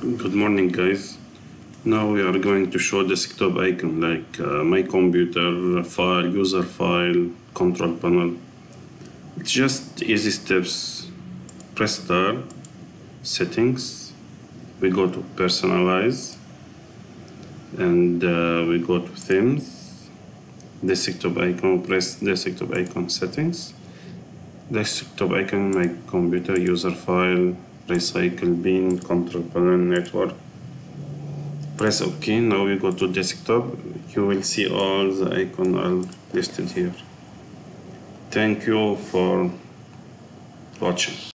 Good morning, guys. Now we are going to show desktop icon like my computer, file, user file, control panel. It's just easy steps. Press start, settings. We go to personalize, and we go to themes. Desktop icon. Press desktop icon settings. Desktop icon, my computer, user file, recycle bin, control panel, network. Press OK. Now we go to desktop. You will see all the icons are listed here. Thank you for watching.